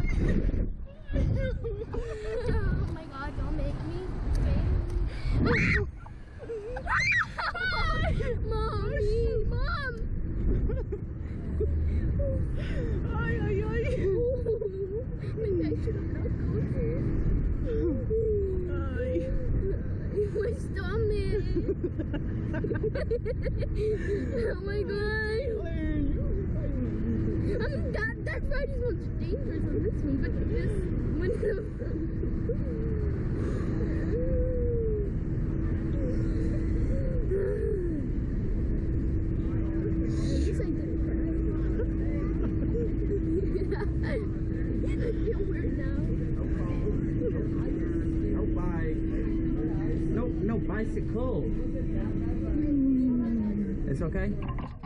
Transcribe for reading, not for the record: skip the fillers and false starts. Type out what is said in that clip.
Oh my god, don't make me. Mommy, Mom! Ay, ay, ay. Maybe I should have not go here. Ay. My stomach! Oh my god! That ride is much dangerous on this one, but this one at least I didn't cry. I feel weird now. No bike. No bicycle. It's okay?